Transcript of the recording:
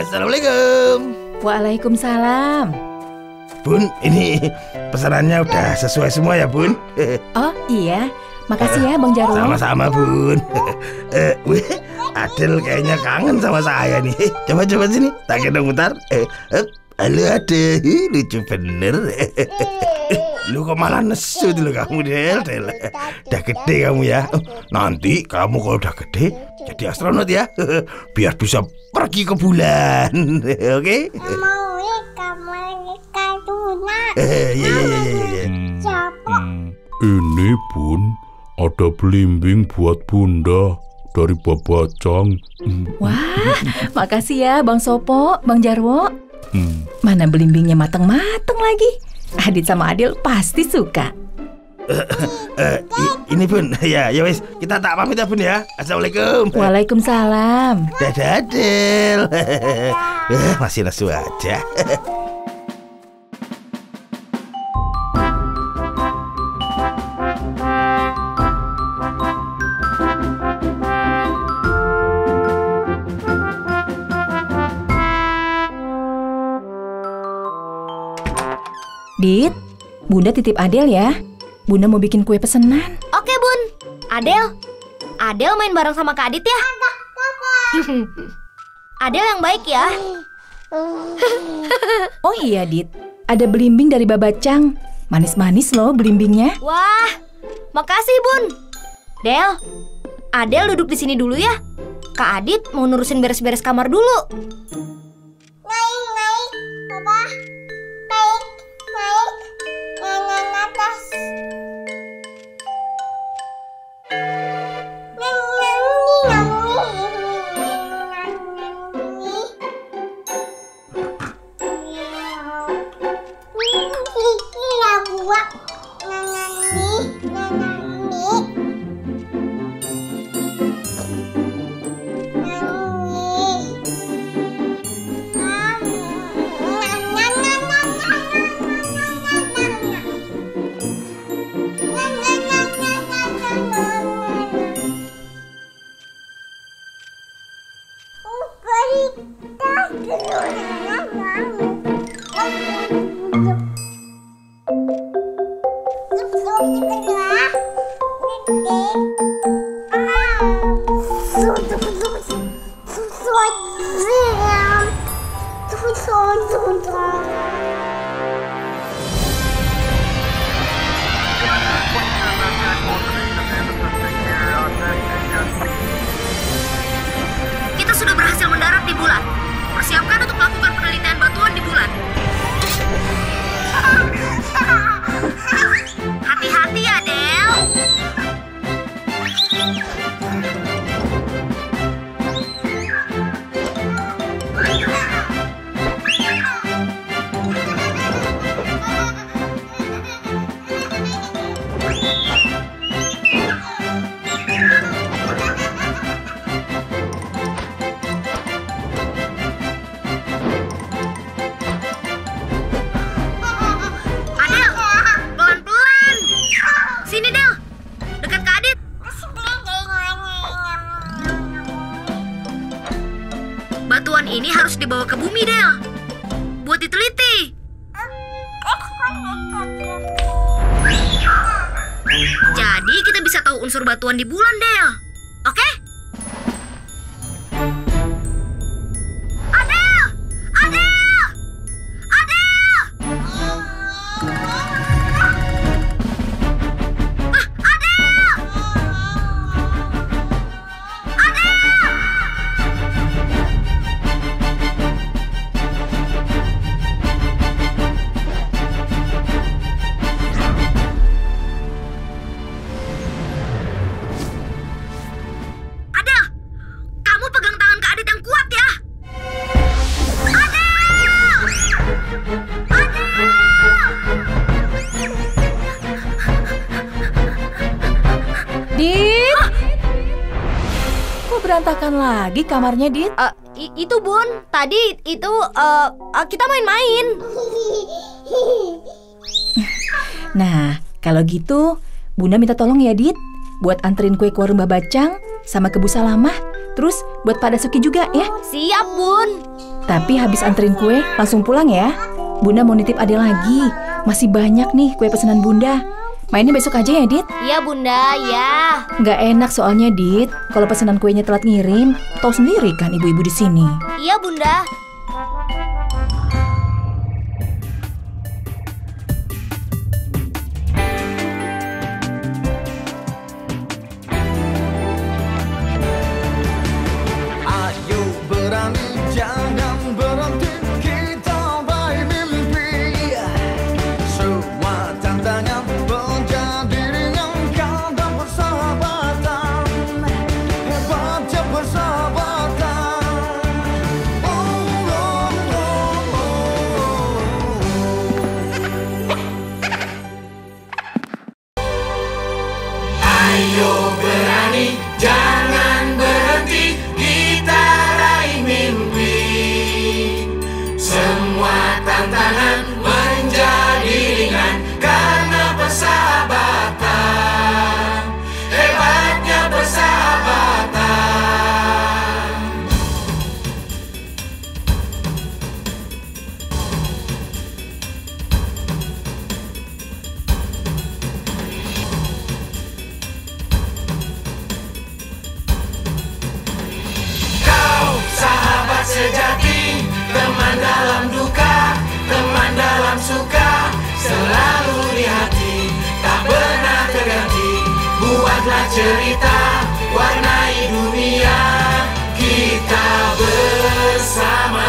Assalamualaikum. Waalaikumsalam. Bun, ini pesanannya udah sesuai semua ya, Bun? Oh iya, makasih ya Bang Jarwo. Sama-sama, Bun. Adel kayaknya kangen sama saya nih. Coba sini, tak gendong bentar. Halo Adel, lucu bener. Lu kok malah nesu dulu kamu, Del. Udah gede kamu ya. Nanti kamu kalau udah gede jadi astronot ya. Biar bisa pergi ke bulan. Oke? Iya. Ini Bun, ada belimbing buat Bunda dari Babacang. Wah, makasih ya Bang Sopo, Bang Jarwo. Mana belimbingnya mateng-mateng lagi. Adit sama Adil pasti suka. Ini Bun, ya wes, kita tak pamit ya Bun ya. Assalamualaikum. Waalaikumsalam. Dadah Adel. Masih nesu aja. Dit, Bunda titip Adel ya. Bunda mau bikin kue pesenan. Oke Bun. Adel main bareng sama Kak Adit ya. Adel yang baik ya. Oh iya Dit, ada belimbing dari Babacang. Manis-manis loh belimbingnya. Wah, makasih Bun. Del, Adel duduk di sini dulu ya. Kak Adit mau nurusin beres-beres kamar dulu. Naik, Papa. Naik. Atas. Kita sudah berhasil mendarat di bulan. Persiapkan untuk melakukan penelitian batuan di bulan. Hati-hati ya, Del. Batuan ini harus dibawa ke bumi, Del. Buat diteliti. Jadi kita bisa tahu unsur batuan di bulan, Del. Oke? Adel! Adel! Adel! Adel! Adel! Adel, kamu pegang tangan Kak Adit yang kuat ya. Adel! Adel! Dit! Kok berantakan lagi kamarnya, Dit? Itu Bun, tadi itu kita main-main. Nah, kalau gitu Bunda minta tolong ya, Dit, buat anterin kue ke warung Babacang sama ke Bu Salamah. Terus buat Pak Dasuki juga ya. Siap Bun. Tapi habis anterin kue, langsung pulang ya. Bunda mau nitip Adel lagi. Masih banyak nih kue pesanan Bunda. Mainnya besok aja ya, Dit? Iya, Bunda, ya. Nggak enak soalnya, Dit. Kalau pesanan kuenya telat ngirim, tahu sendiri kan ibu-ibu di sini. Iya, Bunda. Ayo berani, jangan berhenti, kita raih mimpi. Semua tantangan menjadi ringan karena persahabatan. Hebatnya persahabatan. Ayo berani, jangan berhenti, kita raih mimpi. Semua tantangan menjadi ringan karena persahabatan. Hebatnya persahabatan. Kau sahabat sejati, teman dalam duka, teman dalam suka, selalu di hati, tak pernah terganti. Buatlah cerita, warnai dunia, kita bersama.